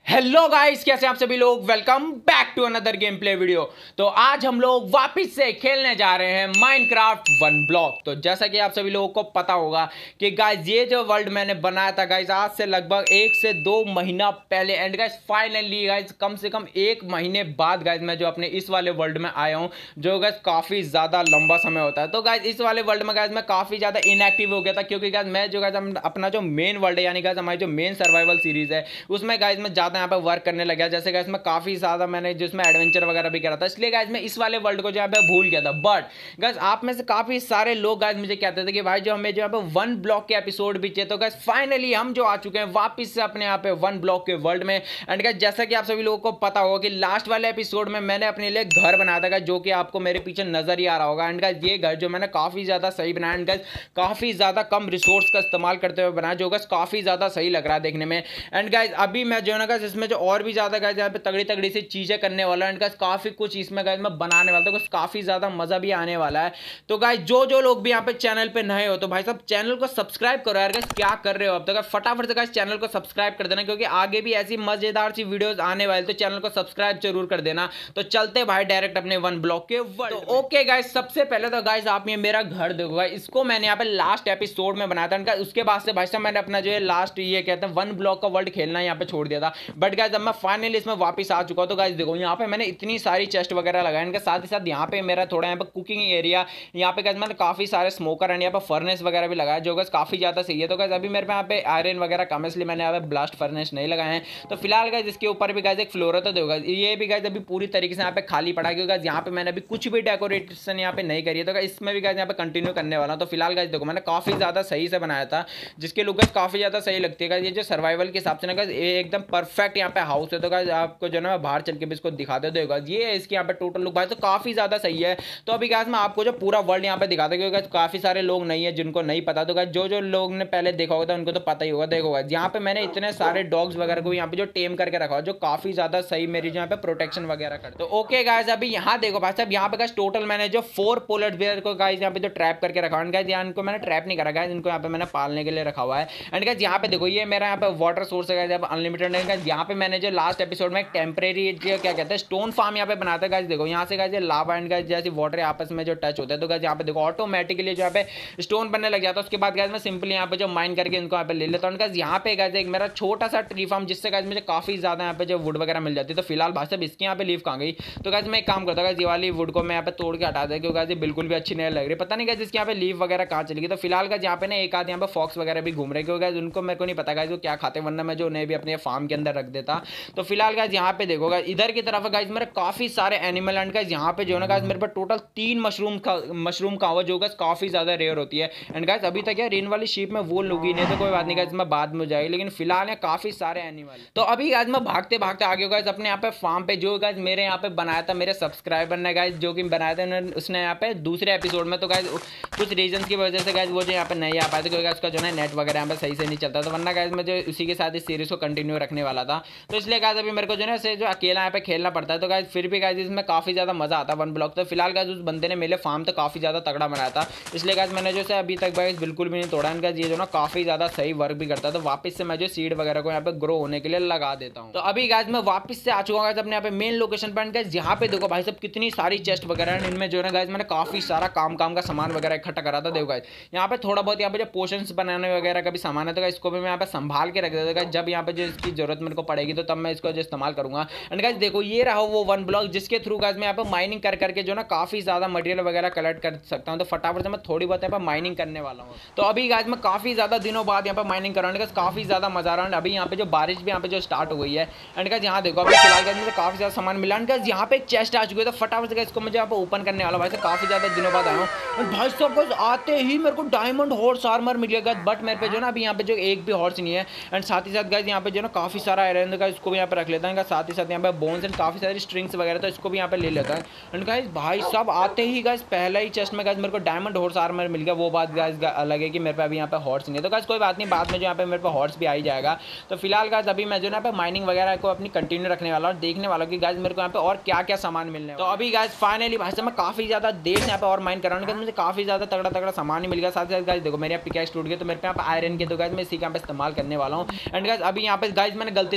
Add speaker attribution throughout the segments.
Speaker 1: Hello guys, कैसे आप सभी लोग। Welcome back to another game play video. तो आज हम लोग वापस से खेलने जा रहे हैं माइनक्राफ्ट वन ब्लॉक। तो जैसा कि आप सभी लोगों को पता होगा कि गाइस ये जो वर्ल्ड मैंने बनाया था गाइस आज से लगभग 1 से 2 महीना पहले, एंड गाइस फाइनली गाइस कम से कम 1 महीने बाद गाइस मैं जो अपने इस वाले वर्ल्ड में आया हूँ, जो गाइस काफ़ी ज़्यादा लंबा समय होता है। तो गाइस इस वाले वर्ल्ड में गाइस मैं काफ़ी ज़्यादा इनएक्टिव हो गया था, क्योंकि गाइस मैं जो गाइस अपना जो मेन वर्ल्ड है यानी गाइस हमारी जो मेन सर्वाइवल सीरीज है उसमें गाइस मैं ज़्यादा यहाँ पे वर्क करने लगा। जैसे गाइस मैं काफ़ी ज़्यादा मैंने जिसमें एडवेंचर वगैरह भी करा था, इसलिए गाइस मैं इस वाले वर्ल्ड को जो यहाँ पे भूल गया था। बट गाइस आप में से काफ़ी सारे लोग गाइस मुझे कहते थे कि भाई जो हमें जो यहाँ पे वन ब्लॉक के एपिसोड भी चाहिए। तो गाइस फाइनली हम जो आ चुके हैं वापस से अपने यहाँ पे वन ब्लॉक के वर्ल्ड में। एंड गाइस जैसा कि आप सभी लोगों को पता होगा कि लास्ट वाले एपिसोड में मैंने अपने लिए घर बनाया था, जो कि आपको मेरे पीछे नजर ही आ रहा होगा। एंड गाइस ये घर जो मैंने काफ़ी ज़्यादा सही बनाया, एंड गाइस काफ़ी ज़्यादा कम रिसोर्स का इस्तेमाल करते हुए बनाया, जो गाइस काफ़ी ज़्यादा सही लग रहा है देखने में। एंड गाइस अभी मैं जो है ना गाइस इसमें जो और भी ज़्यादा गाइस यहाँ पे तगड़ी तगड़ी सी चीज़ें करने वाला है। एंड गाइस काफ़ी कुछ इसमें गाइस मैं बनाने वाला हूँ, तो काफ़ी ज़्यादा मज़ा भी आने वाला है। तो गाइस जो लोग भी यहाँ पे चैनल पे नए हो तो भाई साहब चैनल को सब्सक्राइब करो यार। गाइस क्या कर रहे हो अब तक, फटाफट से गाइस चैनल को सब्सक्राइब कर देना, क्योंकि आगे भी ऐसी मजेदार सी वीडियोस आने वाली, तो चैनल को सब्सक्राइब जरूर कर देना। तो चलते भाई डायरेक्ट अपने वन ब्लॉक के वर्ल्ड। तो ओके गाइस, सबसे पहले तो गाइस आप ये मेरा घर देखो गाइस, इसको मैंने यहाँ पे लास्ट एपिसोड में बनाया था। उसके बाद से भाई साहब मैंने अपना जो है लास्ट ये कहते हैं वन ब्लॉक का वर्ल्ड खेलना यहाँ पे छोड़ दिया था। बट गाइस अब मैं फाइनली इसमें वापस आ चुका हूँ। तो गाइस देखो यहाँ पे मैंने इतनी सारी चेस्ट वगैरह लगाए, इनके साथ ही साथ यहाँ पे मेरा थोड़ा यहाँ पे कुकिंग एरिया, यहाँ पे गाइस मैंने काफी सारे स्मोकर एंड यहाँ पे फर्नेस वगैरह भी लगाया, जो गाइस काफी ज्यादा सही है। तो गाइस अभी मेरे पे यहाँ पे आयरन वगैरह कम है, इसलिए मैंने यहाँ पे ब्लास्ट फर्नेस नहीं लगाए हैं। तो फिलहाल गाइस इसके ऊपर भी गाइस एक फ्लोर है, तो देखो गाइस ये भी गाइस अभी पूरी तरीके से यहाँ पे खाली पड़ा है, क्योंकि गाइस यहाँ पे मैंने अभी कुछ भी डेकोरेशन यहाँ पे नहीं करी है। तो गाइस इसमें भी गाइस यहाँ पे कंटिन्यू करने वाला हूँ। तो फिलहाल गाइस देखो मैंने काफी ज्यादा सही से बनाया था, जिसके लुक गाइस काफी ज्यादा सही लगती है। ये जो सर्वाइवल के हिसाब से ना गाइस एकदम परफेक्ट यहाँ पे हाउस है। तो गाइस आपको जो ना मैं बाहर चल के भी इसको दिखा देता हूँ। ये है इसकी यहाँ पे टोटल लुक भाई, तो काफी ज्यादा सही है। तो अभी गाइस मैं आपको जो पूरा वर्ल्ड यहाँ पे दिखाता हूँ, क्योंकि काफी सारे लोग नहीं है जिनको नहीं पता। तो गाइस जो लोग ने पहले देखा होगा उनको तो पता ही होगा। देखो गाइस यहाँ पे मैंने इतने सारे डॉग्स वगैरह को यहाँ पे जो टेम करके रखा हो, जो काफी ज्यादा सही मेरी यहाँ पे प्रोटेक्शन वगैरह करते। तो ओके गाइस अभी यहाँ देखो भाई साहब, यहाँ पे गाइस टोटल मैंने जो 4 पोलर बेयर को गाइस यहाँ पे जो ट्रैप करके रखा है। गाइस यहाँ इनको मैंने ट्रैप नहीं करा गाइस, इनको यहाँ पे मैंने पालने के लिए रखा हुआ है। एंड गाइस यहाँ पे देखो ये मेरा यहाँ पे वाटर सोर्स है गाइस, यहाँ पे अनलिमिटेड है गाइस। यहाँ पे मैंने जो लास्ट एपिसोड में एक टेम्परेरी क्या कहते हैं स्टोन फार्म यहाँ पे बनाता है गाइस। देखो यहाँ से गाइस ये लावा एंड गाइस जैसे वाटर आपस में जो टच होता है, तो गाइस यहाँ पे देखो ऑटोमेटिकली जो यहाँ पे स्टोन बनने लग जाता है। उसके बाद गाइस मैं सिंपली यहाँ पे जो माइन करके इनको यहाँ पे ले लेता हूँ। गाइस यहाँ पे गाइस एक मेरा छोटा सा ट्री फार्म, जिससे गाइस मुझे काफी ज्यादा यहाँ पे जो वुड वगैरह मिल जाती है। तो फिलहाल भाई साहब इसकी यहाँ पे लीफ कहाँ गई, तो गाइस मैं एक काम करता हूँ गाइस ये वाली वुड को मैं यहाँ पे तोड़ के हटा दें, क्योंकि गाइस ये बिल्कुल भी अच्छी नहीं लग रही। पता नहीं गाइस इसकी यहाँ पे लीफ वगैरह कहाँ चली गई। तो फिलहाल गाइस यहाँ पे ना एक आध यहाँ पे फॉक्स वगैरह भी घूम रहे, क्योंकि गाइस उनको मेरे को नहीं पता गाइस वो क्या खाते, वरना मैं जो उन्हें भी अपने फार्म के अंदर रख देता। तो फिलहाल गाइस यहाँ पे देखो गाइस इधर की तरफ गाइस मेरे काफी सारे एनिमल एंड गाइस यहाँ पे जो है ना गाइस मेरे पास टोटल 3 मशरूम का हुआ, जो गाइस काफी ज्यादा रेयर होती है। एंड गाइस अभी तक यार रेन वाली शीप में वो लोग ही नहीं, तो कोई बात नहीं गाइस मैं बाद में जाएगी, लेकिन फिलहाल काफी सारे एनिमल। तो अभी गाइस मैं भागते भागते आ गया गाइस अपने यहाँ पे फार्म पे, जो गाइस मेरे यहाँ पे बनाया था मेरे सब्सक्राइबर ने गाइस, जो कि बनाया था उसने यहाँ पे दूसरे एपिसोड में। तो गाइस कुछ रीजन की वजह से गाइस वो जो यहाँ पे नहीं आ पाए थे, क्योंकि उसका जो है नेट वगैरह यहाँ पे सही से नहीं चलता था, वरना गाइस मैं जो उसी के साथ इस सीरीज को कंटिन्यू रखने वाला था। तो इसलिए गाइस अभी मेरे को जो है जो अकेला यहाँ पे खेलना पड़ता है। तो गाइस फिर भी गाइस इसमें काफी ज्यादा मजा आता है वन ब्लॉक। तो फिलहाल गाइस उस बंदे ने मेरे फार्म तो काफी ज्यादा तगड़ा बनाया था, इसलिए गाइस मैंने जो है अभी तक गाइस बिल्कुल भी नहीं तोड़ा। गाइस ये जो ना काफी ज्यादा सही वर्क भी करता है। तो वापस से मैं जो सीड वगैरह को यहाँ पे ग्रो होने के लिए लगा देता हूँ। तो अभी गाइस मैं वापस से आ चुका हूँ अपने यहाँ पे मेन लोकेशन पर। गाइस यहाँ पे देखो भाई साहब कितनी सारी चेस्ट वगैरह है, इनमें जो है गाइस मैंने काफी सारा काम का सामान वगैरह इकट्ठा करा था। देखो गाइस यहाँ पे थोड़ा बहुत यहाँ पे जो पोशंस बनाने वगैरह का भी सामान है, तो इसको भी मैं यहाँ पे संभाल के रख देता हूँ। जब यहाँ पे जो इसकी जरूरत मेरे को पड़ेगी तो तब मैं इसको जो इस्तेमाल करूंगा। एंड गाइस देखो ये रहा वो वन ब्लॉक, जिसके थ्रू गाइस मैं यहाँ पे माइनिंग कर करके जो ना काफी ज्यादा मटेरियल वगैरह कलेक्ट कर सकता हूँ। तो फटाफट से मैं थोड़ी बहुत यहाँ पे माइनिंग करने वाला हूँ। तो अभी गाइस मैं काफी ज्यादा दिनों बाद यहाँ पे माइनिंग कराने का काफी ज्यादा मजा आ रहा है। अभी यहाँ पे जो बारिश भी यहाँ पे जो स्टार्ट हो गई है। एंड गाइस यहाँ देखो अभी फिलहाल गाइस मुझे काफी ज्यादा सामान मिला। एंड गाइस यहाँ पे एक चेस्ट आ चुकी है, तो फटाफट से इसको मुझे यहाँ पे ओपन करने वाला। भाई काफी ज्यादा दिनों बाद आया हूँ। भाई साहब आते ही मेरे को डायमंड हॉर्स आर्मर मिल गया, बट मेरे पे जो ना अभी यहाँ पे जो एक भी हॉर्स नहीं है। एंड साथ ही साथ गाइस यहाँ पे जो ना काफी सारा आयरन का इसको भी यहाँ पे रख लेता है। साथ ही साथ यहाँ पे बोन्स एंड काफी सारी स्ट्रिंग्स वगैरह, तो इसको भी यहाँ पे ले लेता है। एंड गाइस भाई साहब आते ही गाइस पहला ही चेस्ट में गाइस मेरे को डायमंड हॉर्स आर्मर मिल गया। वो बात गाइस अलग है कि मेरे पे अभी यहाँ पे हॉर्स नहीं है। तो गाइस कोई बात नहीं, बाद में जो यहाँ पे मेरे पे हॉर्स भी आ ही जाएगा। तो फिलहाल गाइस अभी मैं जो ना पे माइनिंग वगैरह को अपनी कंटिन्यू रखने वाला हूँ, देखने वाला कि गाइस मेरे को यहाँ पे और क्या क्या सामान मिलने। तो अभी गाइस फाइनली भाई साहब मैं काफी ज्यादा देर से यहाँ पे और माइन कर रहा हूँ, मुझे काफी ज्यादा तगड़ा तगड़ा सामान ही मिल गया। साथ ही साथ गाइस देखो मेरे पिकैक्स टूट गए, तो मेरे पे यहाँ पे आयरन के तो गाइस मैं इसी का इस्तेमाल करने वाला हूँ। एंड गाइस अभी यहाँ पे गाइस मैंने गलती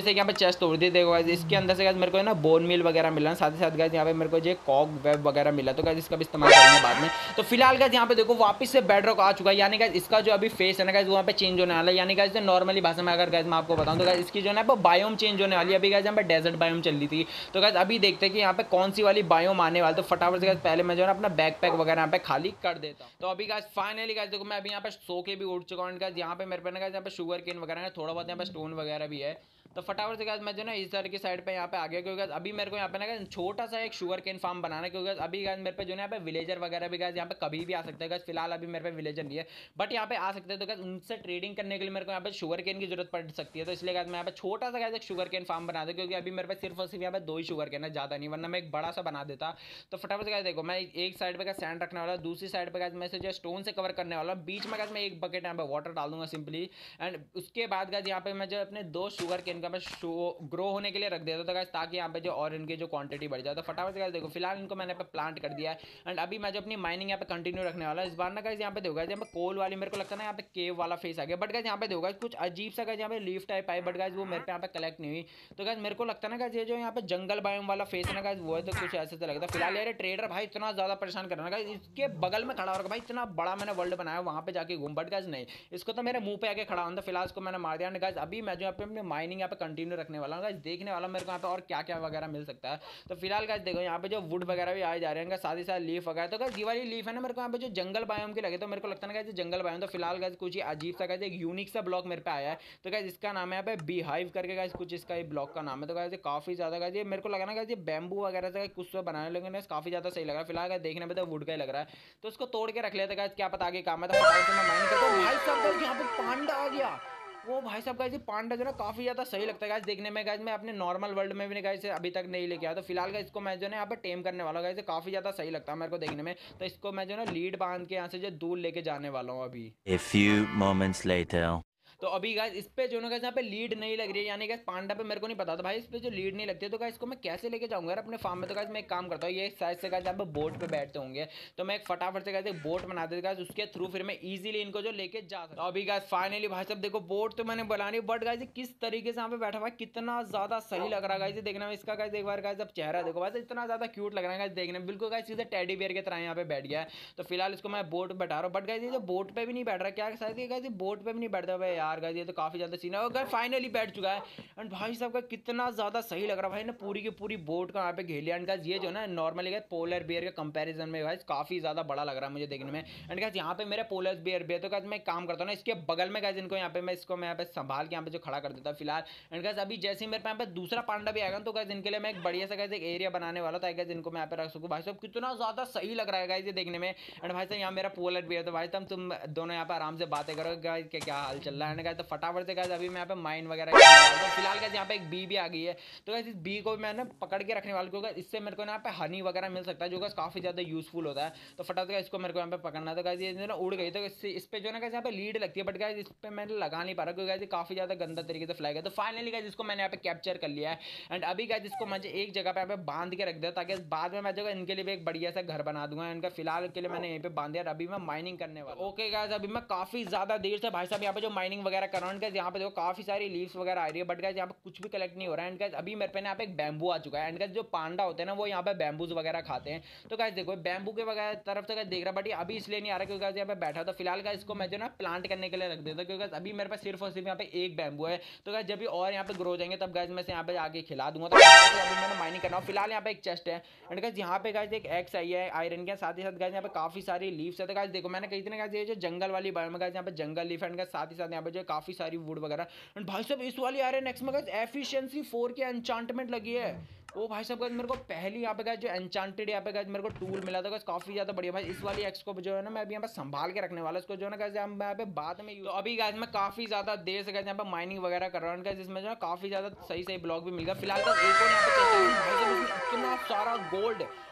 Speaker 1: वापस से यहाँ पे चेस्ट तोड़ दी। देखो गाइस इसके अंदर से गाइस मेरे को ना बोन मील वगैरह मिला, साथ ही साथ गाइस यहाँ पे मेरे को जो कॉग वेब वगैरह मिला, तो गाइस इसका भी इस्तेमाल करेंगे बाद में। तो फिलहाल गाइस यहाँ पे देखो वापस से बेडरॉक आ चुका है, यानी गाइस इसका जो अभी फेस है ना गाइस वहाँ पे चेंज होने वाला है। यानी गाइस नॉर्मली भाषा में अगर गाइस मैं आपको बताऊं तो गाइस इसकी जो है ना बायोम चेंज होने वाली है। अभी गाइस यहाँ पे डेजर्ट बायोम चल रही थी, तो गाइस अभी देखते हैं कि यहाँ पे कौन सी वाली बायोम आने वाली। तो फटाफट से गाइस पहले मैं जो है ना अपना बैकपैक वगैरह यहाँ पे खाली कर देता हूँ। तो अभी गाइस फाइनली गाइस देखो मैं अभी यहाँ पे सो के भी उठ चुका हूँ। गाइस यहाँ पे मेरे पे ना गाइस यहाँ पे शुगर केन वगैरह है, थोड़ा बहुत यहाँ पे स्टोन वगैरह भी है। तो फटाफट से गाइस मैं जो ना इस तरह की साइड पे यहाँ पे आ गया, क्योंकि अभी मेरे को यहाँ पे ना छोटा सा एक शुगर केन फार्म बनाना है। क्योंकि अभी गाइस मेरे पे जो है यहाँ पे विलेजर वगैरह भी गाइस यहाँ पे कभी भी आ सकते हैं। गाइस फिलहाल अभी मेरे पे विलेजर नहीं है, बट यहाँ पे आ सकते हैं। तो गाइस उनसे ट्रेडिंग करने के लिए मेरे को यहाँ पे शुगर केन की जरूरत पड़ सकती है। तो इसलिए गाइस मैं यहाँ पे छोटा सा गाइस एक शुगर केन फार्म बना दूं, क्योंकि अभी मेरे पे सिर्फ और सिर्फ यहाँ पे 2 ही शुगर केन है, ज़्यादा नहीं, वरना मैं एक बड़ा सा बना देता। तो फटाफट से गाइस देखो मैं एक साइड पे गाइस सैंड रखने वाला, दूसरी साइड पे गाइस मैं जो स्टोन से कवर करने वाला, बीच में गाइस मैं एक बकेट यहाँ पे वाटर डाल दूंगा सिंपली। एंड उसके बाद गाइस यहाँ पे मैं जो अपने 2 शुगर केन का मैं ग्रो होने के लिए रख देता था गाइस, ताकि यहाँ पे जो और इनकी जो क्वांटिटी बढ़ जाए। तो फटाफट से गाइस देखो फिलहाल इनको मैंने पे प्लांट कर दिया है। एंड अभी मैं जो अपनी माइनिंग यहाँ पे कंटिन्यू रखने वाला है। इस बार ना गाइस यहाँ पे देखो गाइस यहाँ पे कोल वाली मेरे को लगता है ना यहाँ पे केव वाला फेस आ गया, बट गाइस यहाँ पे देखो गाइस कुछ अजीब सा गाइस यहाँ पे लीफ टाइप आई, बट गाइस वो मेरे पे यहाँ पे कलेक्ट नहीं हुई। तो गाइस मेरे को लगता है ना गाइस ये जो यहाँ पे जंगल बायोम वाला फेस है ना गाइस वो है, तो कुछ ऐसे लगता है। फिलहाल यार ट्रेडर भाई इतना ज्यादा परेशान कर रहा है गाइस, इसके बगल में खड़ा होगा भाई, इतना बड़ा मैंने वर्ल्ड बनाया वहां पे जाके घूम, बट गाइस नहीं, इसको तो मेरे मुंह पे आके खड़ा होता। फिलहाल इसको मैंने मार दिया। गाइस अभी मैं जो यहाँ पे अपनी माइनिंग यहाँ पे कंटिन्यू रखने वाला हूँ। गाइस देखने वाला मेरे को यहाँ पे और क्या क्या वगैरह मिल सकता है। तो फिलहाल गाइस देखो यहाँ पे जो वुड वगैरह भी आए जा रहे हैं, साथ ही साथ लीफ वगैरह। तो गाइस ये वाली लीफ है ना मेरे को यहाँ पे जो जंगल बायोम के लगे, तो मेरे को लगता है ना गाइस जंगल बायोम। तो फिलहाल गाइस कुछ ही अजीब सा गाइस एक यूनिक सा ब्लॉक मेरे पे आया है। तो गाइस इसका नाम है यहाँ पे बी हाइव करके गाइस, कुछ इसका ये ब्लॉक का नाम है। तो गाइस काफी ज्यादा गाइस ये मेरे को लगा ना गाइस ये बैम्बू वगैरह से कुछ तो बनाने लगे ना, काफी ज्यादा सही लग रहा है। फिलहाल गाइस देखने में तो वुड का ही लग रहा है, तो उसको तोड़ के रख लेते गाइस, क्या पता आगे काम है। तो मैं माइंड करता हूं भाई साहब गाइस यहाँ पे पांडा आ गया। वो भाई साहब गाइस पांडा जो ना काफी ज्यादा सही लगता है गाइस देखने में। गाइस मैं अपने नॉर्मल वर्ल्ड में भी गाइस अभी तक नहीं लेके आया। तो फिलहाल गाइस इसको मैं जो है यहाँ पे टेम करने वाला हूं। गाइस काफी ज्यादा सही लगता है मेरे को देखने में। तो इसको मैं जो ना लीड बांध के यहाँ से जो दूर लेके जाने वाला हूँ अभी।
Speaker 2: A few moments later.
Speaker 1: तो अभी गाइस इस पे जो ना गाइस यहाँ पे लीड नहीं लग रही है, यानी गाइस पांडा पे मेरे को नहीं पता था भाई इस पे जो लीड नहीं लगती है। तो गाइस इसको मैं कैसे लेके जाऊंगा यार अपने फार्म में। तो गाइस मैं एक काम करता हूँ, ये साइड से गाइस यहाँ पे बोट पे बैठते होंगे, तो मैं एक फटाफट से गाइस एक बोट बना देता गाइस, उसके थ्रू फिर मैं इजीली इनको जो लेके जा सकता हूं। अभी गाइस फाइनली भाई साहब देखो बोट तो मैंने बनानी, बट गाइस किस तरीके से यहाँ पे बैठा हुआ है, कितना ज्यादा सही लग रहा है गाइस देखने में। इसका गाइस एक बार गाइस अब चेहरा देखो भाई, इतना ज्यादा क्यूट लग रहा है गाइस देखने में, बिल्कुल गाइस सीधे टेडी बियर की तरह यहाँ पे बैठ गया है। तो फिलहाल इसको मैं बोट बैठा रहा हूँ, बट गाइस ये जो बोट पे भी नहीं बैठ रहा, क्या शायद ये गाइस बोट पे भी नहीं बैठता भाई यार। गाइस ये तो काफी ज्यादा सीन है। और फाइनली बैठ चुका है। एंड भाई साहब का कितना ज्यादा सही लग रहा है भाई ने, पूरी की पूरी बोट का यहाँ पे घेर लिया। एंड गाइस ये जो ना नॉर्मली गाइस पोलर बियर के कंपैरिजन में गाइस काफी ज्यादा बड़ा लग रहा है मुझे देखने में। एंड गाइस यहाँ पे मेरे पोलर बियर तो गाइस मैं एक काम करता हूँ ना, इसके बगल में गाइस इनको यहाँ पे मैं यहाँ पे संभाल के यहाँ पे जो खड़ा कर देता हूँ फिलहाल। एंड गाइस अभी जैसे ही मेरे यहाँ पे दूसरा पांडा भी आएगा तो गाइस इनके लिए मैं एक बढ़िया सा गाइस एक एरिया बनाने वाला था, गाइस इनको मैं यहाँ पे रख सकूँ। भाई साहब कितना ज्यादा सही लग रहा है गाइस ये देखने में। एंड भाई साहब यहाँ मेरा पोलर बियर, तो भाई साहब तुम दोनों यहाँ पे आराम से बातें करो गाइस कि क्या हाल चल रहा है। एंड गाइस तो फटाफट से गाइस अभी मैं यहाँ पे माइन वगैरह तो फिलहाल गाइस यहाँ पे एक बी भी आ गई है। तो गाइस इस बी को मैं ना पकड़ के रखने वाला, क्योंकि इससे मेरे को यहाँ पे हनी वगैरह मिल सकता है, जो गाइस काफी ज्यादा यूजफुल होता है। तो फटाफट इसको मेरे को यहाँ पे पकड़ना। तो गाइस ये ना उड़ गई, तो इस पे जो ना गाइस यहाँ पे लीड लगती है, बट गाइस इस पे मैंने लगा नहीं पा रहा, क्योंकि गाइस काफी ज्यादा गंदा तरीके से फ्लाई गया। तो फाइनली गाइस इसको मैंने यहाँ पे कैप्चर कर लिया है। एंड अभी गाइस इसको मुझे एक जगह पे यहाँ पे बांध के रख दिया, ताकि बाद में मैं जो इनके लिए भी एक बढ़िया सा घर बना दूंगा। इनका फिलहाल के लिए मैंने यहीं पे बांध दिया, अभी मैं माइनिंग करने वाला। ओके गाइस अभी मैं काफी ज्यादा देर से भाई साहब यहाँ पे जो माइनिंग वगैरह कर रहा हूँ। गाइस यहाँ पे देखो काफी सारी लीव्स वगैरह आ रही है, बट गाइस यहाँ पे कुछ भी कलेक्ट नहीं हो रहा है। एंड गाइस अभी मेरे पे यहाँ पे एक बैम्बू आ चुका है। एंड गाइस जो पांडा होते हैं ना वो यहाँ पे बैम्बूज वगैरह खाते हैं। तो गाइस देखो बैम्बू के वगैरह तरफ से देख रहा, बट ये अभी इसलिए नहीं आ रहा क्योंकि गाइस यहाँ पे बैठा। तो फिलहाल गाइस इसको मैं जो ना प्लांट करने के लिए रख देता हूं, क्योंकि अभी मेरे पास सिर्फ और सिर्फ यहाँ पे एक बैम्बू है। तो गाइस जब भी और यहाँ पे ग्रो जाएंगे तब गाइस मैं यहाँ पे आके खिला दूंगा। तो अभी मैंने माइनिंग करना। फिलहाल यहाँ पे एक चेस्ट है। एंड गाइस यहाँ पे गाइस एक एक्स आई है आयरन के, साथ ही साथ गाइस यहाँ पे काफी सारी लीव्स है। तो गाइस देखो मैंने कही थी ना गाइस ये जो जंगल वाली बायोम गाइस यहाँ पे जंगल लीफ है, साथ ही साथ यहाँ पे जो काफी सारी वुड वगैरह। एंड भाई साहब इस वाली आयरन एक्स में गाइस एफिशिएंसी 4 की एन्चांटमेंट लगी है। ओ भाई साहब गाइस मेरे को पहली यहाँ पे गाइस जो एन्चांटेड यहाँ पे गाइस मेरे को टूल मिला था गाइस, काफी ज्यादा बढ़िया भाई। इस वाली एक्स को जो है ना मैं अभी यहाँ पे संभाल के रखने वाला, इसको जो है ना गाइस मैं यहाँ पे बाद में यूज। तो अभी गाइस मैं काफी ज्यादा देर से गाइस यहाँ पे माइनिंग वगैरह कर रहा हूँ गाइस, जिसमें जो है काफी ज्यादा सही सही ब्लॉक भी मिल गया। फिलहाल गाइस एक और यहाँ पे इतना सारा गोल्ड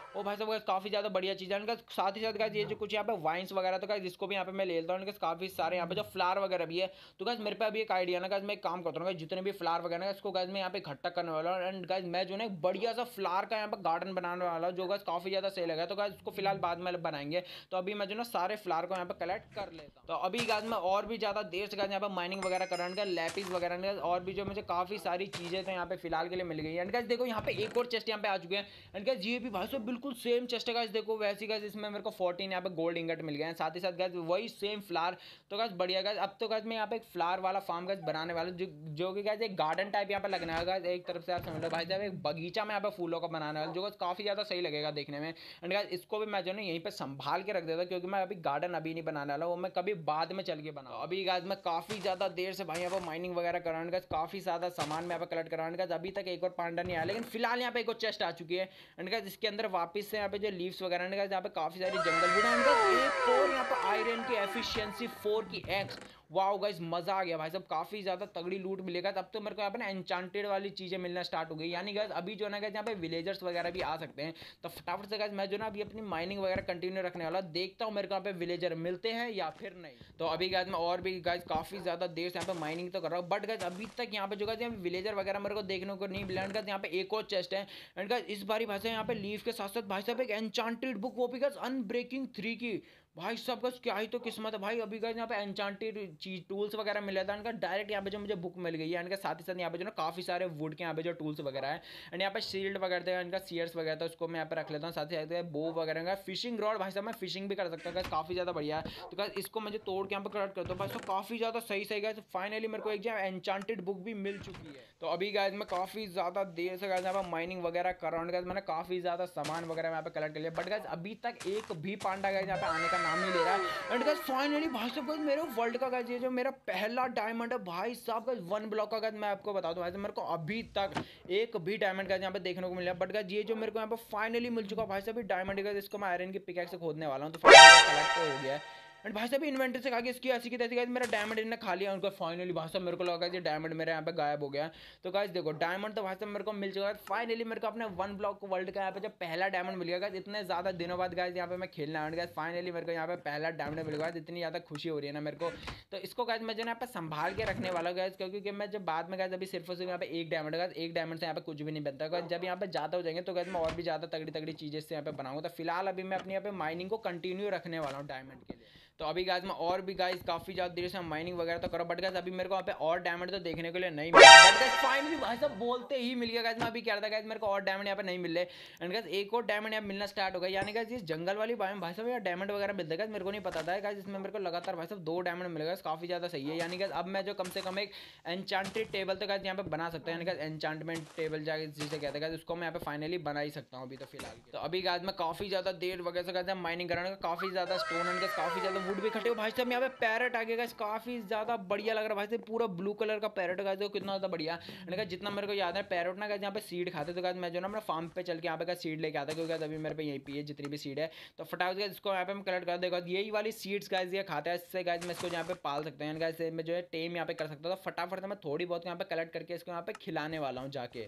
Speaker 1: ओ भाई साहब काफ़ी ज़्यादा बढ़िया चीज़ है इनका। साथ ही साथ गाइस ये जो कुछ यहाँ पे वाइन्स वगैरह तो गाइस इसको भी यहाँ पे मैं ले लेता हूँ। इनके काफ़ी सारे यहाँ पे जो फ्लावर वगैरह भी है। तो गाइस मेरे पे अभी एक आइडिया ना गाइस, मैं एक काम करता हूँ, जितने भी फ्लावर वगैरह है इसको गाइस मैं यहाँ पे इकट्ठा करने वाला हूँ। एंड गाइस मैं जो ना एक बढ़िया सा फ्लावर का यहाँ पे गार्डन बनाने वाला हूँ, जो गाइस काफ़ी ज़्यादा सही लगा। तो गाइस उसको फिलहाल बाद में बनाएंगे। तो अभी मैं जो ना सारे फ्लावर को यहाँ पे कलेक्ट कर लेता हूँ। तो अभी गाइस मैं और भी ज़्यादा देर से गाइस यहाँ पे माइनिंग वगैरह कराने का लैपिस वगैरह और भी जो मुझे काफ़ी सारी चीज़ें तो यहाँ पे फिलहाल के लिए मिल गई है। एंड गाइस देखो यहाँ पे एक और चेस्ट यहाँ पे आ चुके हैं। एंड गाइस ये भी भाई साहब बिल्कुल सेम चेस्ट है गाइस, देखो वैसी गाइस इसमें मेरे को 14 यहाँ पे गोल्ड इंगट मिल गए हैं। साथ ही साथ गाइस वही सेम फ्लावर। तो गाइस बढ़िया गाइस, अब तो गाइस मैं यहाँ पे एक फ्लावर वाला फार्म गाइस बनाने वाला हूँ, जो कि गाइस एक गार्डन टाइप यहाँ पे लगना है गाइस। एक तरफ से आप समझ लो भाई साहब एक बगीचा में यहाँ पे फूलों का बनाने वाला, जो गाइस काफ़ी ज़्यादा सही लगेगा देखने में। एंड गाइस इसको भी मैं जो ना यहीं पे संभाल के रख देता, क्योंकि मैं अभी गार्डन अभी नहीं बनाने वाला, वो मैं कभी बाद में चल के बनाऊँ। अभी गाइस मैं काफ़ी ज़्यादा देर से भाई यहाँ पे माइनिंग वगैरह कराने गाइस, काफ़ी ज़्यादा सामान में यहाँ पे कलेक्ट कराने गाइस। अभी तक एक और पांडा नहीं आया, लेकिन फिलहाल यहाँ पे एक और चेस्ट आ चुकी है। एंड गाइस इसके अंदर वापस से यहाँ पे जो लीव्स वगैरह ने गाइस यहाँ पे काफ़ी सारी जंगल वुड है। एक और यहाँ पे आयरन की एफिशिएंसी 4 की एक्स। वाओ गाइस मजा आ गया भाई साहब, काफी ज्यादा तगड़ी लूट मिलेगा। तब तो मेरे को यहाँ पे ना एन्चांटेड वाली चीजें मिलना स्टार्ट हो गई। यानी गाइस अभी जो ना गाइस यहाँ पे विलेजर्स वगैरह भी आ सकते हैं। तो फटाफट से गाइस मैं जो ना अभी अपनी माइनिंग वगैरह कंटिन्यू रखने वाला, देखता हूँ मेरे को यहाँ पे विलेजर मिलते हैं या फिर नहीं। तो अभी गाइस मैं और भी गाइस काफी ज्यादा देर से यहाँ पे माइनिंग तो कर रहा हूँ, बट गाइस अभी तक यहाँ पे जो गाइस विलेजर वगैरह मेरे को देखने को नहीं मिला। यहाँ पे एक और चेस्ट है। एंड गाइस इस बारी भाई साहब यहाँ पे लीफ के साथ साथ भाई साहब एक एन्चांटेड बुक, वो भी गाइस अनब्रेकिंग 3 की। भाई सब का क्या ही तो किस्मत है भाई। अभी गाइस यहाँ पे एन्चांटेड चीज टूल्स वगैरह मिला था इनका, डायरेक्ट यहाँ पे जो मुझे बुक मिल गई है। इनके साथ ही साथ यहाँ पे जो ना काफी सारे वुड के यहाँ पे जो टूल्स वगैरह है। एंड यहाँ पे शील्ड वगैरह थे इनका, सीयर्स वगैरह था, उसको मैं यहाँ पे रख लेता हूँ। साथ ही साथ बो वगैरह का फिशिंग रॉड, भाई साहब मैं फिशिंग भी कर सकता हूँ, काफी ज्यादा बढ़िया है। तो गाइस इसको मुझे तोड़ के यहाँ पे कलेक्ट करता हूँ भाई साहब, काफी ज्यादा सही सही गाइस। फाइनली मेरे को एक जो एन्चांटेड बुक भी मिल चुकी है। तो अभी गाइस मैं काफी ज्यादा देर से गाइस यहाँ पे माइनिंग वगैरह कर रहा हूँ गाइस, मैंने काफी ज्यादा सामान वगैरह यहाँ पे कलेक्ट कर लिया। बट गाइस अभी तक एक भी पांडा गाइस यहाँ पे आने का नाम नहीं ले रहा है। एंड गाइस फाइनली भाई साहब गाइस मेरे वर्ल्ड का गाइस ये जो मेरा पहला डायमंड है भाई साहब गाइस 1 ब्लॉक का गाइस, मैं आपको बता दूं भाई साहब मेरे को अभी तक एक भी डायमंड गाइस यहाँ पे देखने को मिला। बट गाइस ये जो मेरे को यहाँ पे फाइनली मिल चुका भाई साहब डायमंड गाइस, इसको मैं आयरन की पिकैक्स से खोदने वाला हूँ। तो फाइनली कलेक्ट हो गया है। एंड भाई साहब इन्वेंटरी से खा के इसकी ऐसी की तैसी गाइस मेरा डायमंड इन्होंने खा लिया उनका। फाइनली भाई साहब मेरे को लगा ये डायमंड मेरे यहाँ पे गायब हो गया। तो गाइस देखो डायमंड तो भाई साहब मेरे को मिल चुका है। फाइनली मेरे को अपने 1 ब्लॉक वर्ल्ड का यहाँ पे जो पहला डायमंड मिल गया गाइस, इतने ज्यादा दिनों बाद गाइस यहाँ पे मैं खेलना आया गाइस। फाइनली मेरे को यहाँ पे पहला डायमंड मिल गया, इतनी ज्यादा खुशी हो रही है ना मेरे को। तो इसको गाइस मैं जो यहाँ पे संभाल के रखने वाला गाइस, क्योंकि मैं जब बाद में गाइस अभी सिर्फ यहाँ पे एक डायमंड गाइस, एक डायमंड से यहाँ पे कुछ भी नहीं बनता गाइस। जब यहाँ पे ज्यादा हो जाएंगे तो गाइस मैं और भी ज्यादा तगड़ी तगड़ी चीजें से यहाँ पे बनाऊंगा। तो फिलहाल अभी मैं अपनी यहाँ पे माइनिंग को कंटिन्यू रखने वाला हूँ डायमंड के लिए। तो अभी गाइस मैं और भी गाइस काफी ज्यादा देर से माइनिंग वगैरह तो करो, बट गाइस अभी मेरे को यहाँ पे और डायमंड तो देखने के लिए नहीं मिला। बट गाइस फाइनली भाई साहब बोलते ही मिल गया गाइस। मैं अभी कह रहा था गाइस मेरे को और डायमंड यहाँ पे नहीं मिल रहे। एंड गाइस एक और डायमंड यहाँ मिलना स्टार्ट हो गया। यानी गाइस इस जंगल वाली बायोम भाई साहब यार डायमंड वगैरह मिलते हैं, मेरे को नहीं पता था गाइस। इसमें मेरे को लगातार भाई साहब 2 डायमंड मिल गए, काफी ज्यादा सही है। यानी गाइस अब मैं जो कम से कम एक एन्चांटेड टेबल तो गाइस यहाँ पे बना सकता हूँ। यानी गाइस एन्चांटमेंट टेबल जिसे कहते हैं गाइस, उसको मैं यहाँ पे फाइनली बना ही सकता हूँ अभी तो फिलहाल। तो अभी गाइस मैं काफी ज्यादा देर वगैरह से गाइस माइनिंग कराने का, काफी ज्यादा स्टोन एंड काफी ज्यादा वुड भी इकट्ठे हो भाई साहब। यहाँ पे पैरेट आ गया गाइस, काफी ज्यादा बढ़िया लग रहा है भाई साहब, पूरा ब्लू कलर का पैरेट गाइस, कितना ज्यादा बढ़िया। मैंने जितना मेरे को याद है पैरेट ना गाइस यहाँ पे सीड खाते, तो गाइस मैं जो ना अपना फार्म पे चल के यहाँ पे सीड लेके आता, क्योंकि अभी मेरे पे यहीं पे जितनी भी सीड है। तो फटाफट गाइस इसको यहाँ पे हम कलेक्ट कर देगा, यही वाली सीड्स गाइस ये खाता है। इससे गाइस मैं इसको यहाँ पे पाल सकते हैं गाइस, मैं जो है टेम यहाँ पे कर सकता हूँ। तो फटाफट से मैं थोड़ी बहुत यहाँ पे कलेक्ट करके इसको यहाँ पे खिलाने वाला हूँ जाके।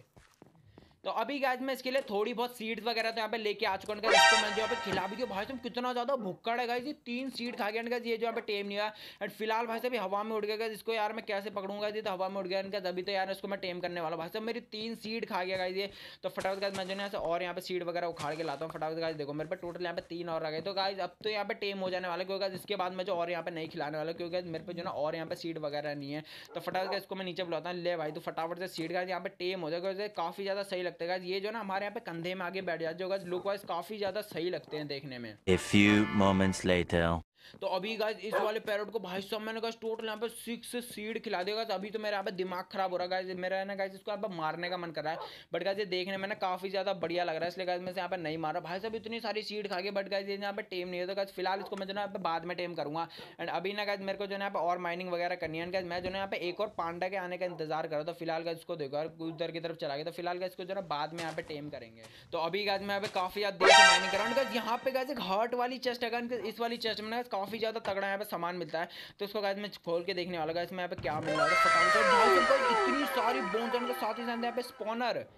Speaker 1: तो अभी गाइस मैं इसके लिए थोड़ी बहुत सीड्स वगैरह तो यहाँ पे लेके आ चुका हूँ। इसको मैं जो यहाँ पे खिला भी दिया। भाई साहब कितना ज्यादा भुक्कड़ है गाइस, ये 3 सीड खा गया गाइस, ये जो यहाँ पे टेम नहीं हुआ। एंड फिलहाल भाई साहब हवा में उड़ गया गाइस, इसको यार मैं कैसे पकड़ूंगा, ये तो हवा में उड़ गया इनका, तभी तो यार इसको मैं टेम करने वाला। भाई साहब मेरी 3 सीड खा गया गाइस ये। तो फटाफट गाइस मैं जो यहाँ से और यहाँ पे सीड वगैरह उखाड़ के लाता हूँ। फटाफट गाइस देखो मेरे पे टोटल यहाँ पे 3 और आ गए। तो गाइस अब तो यहाँ पे टेम हो जाने वाला, क्योंकि इसके बाद मैं जो और यहाँ पे नहीं खिलाने वाला, क्योंकि मेरे पे जो ना और यहाँ पे सीड वगैरह नहीं है। तो फटाफट इसको मैं नीचे बुलाता हूँ, ले भाई तो फटाफट से सीड गाइस यहाँ पे टेम हो जाएगा, काफी ज्यादा सही लगता है गाइस। ये जो ना हमारे यहाँ पे कंधे में आगे बैठ जाते जो गाइस लुक वाइज काफी ज्यादा सही लगते हैं देखने में।
Speaker 2: A few moments later.
Speaker 1: तो अभी गाइस इस वाले पैरोट को भाई साहब मैंने गाइस टोटल यहाँ पे 6 सीड खिला दिया गाइस। अभी तो मेरा यहाँ पे दिमाग खराब हो रहा है गाइस, मेरा है ना गाइस इसको यहाँ पे मारने का मन कर रहा है, बट गाइस ये देखने में ना काफी ज्यादा बढ़िया लग रहा है, इसलिए गाइस मैं यहाँ पे नहीं मार रहा। भाई साहब इतनी सारी सीड खा गए, बट गाइस ये यहाँ पे टेम नहीं है। तो गाइस फिलहाल इसको मैं जो ना यहाँ पे बाद में टेम करूंगा। एंड अभी ना गाइस मेरे को जो ना यहाँ पे और माइनिंग वगैरह करनी है गाइस। मैं जो ना यहाँ पे एक और पांडा के आने का इंतजार कर रहा था। फिलहाल गाइस इसको देखो उधर की तरफ चला गया, तो फिलहाल गाइस इसको जो ना बाद में यहाँ पे टेम करेंगे। तो अभी गाइस मैं यहाँ पे काफी ज्यादा देर से माइनिंग कर रहा हूँ गाइस। यहाँ पे गाइस एक हार्ट वाली चेस्ट है, इस वाली चेस्ट में ना काफी ज्यादा तगड़ा यहाँ पे सामान मिलता है। तो उसको गाइस मैं खोल के देखने वाला गाइस मैं यहाँ पे क्या मिल रहा है। इतनी सारी बोन्स के साथ ही साथ यहाँ पे स्पॉनर,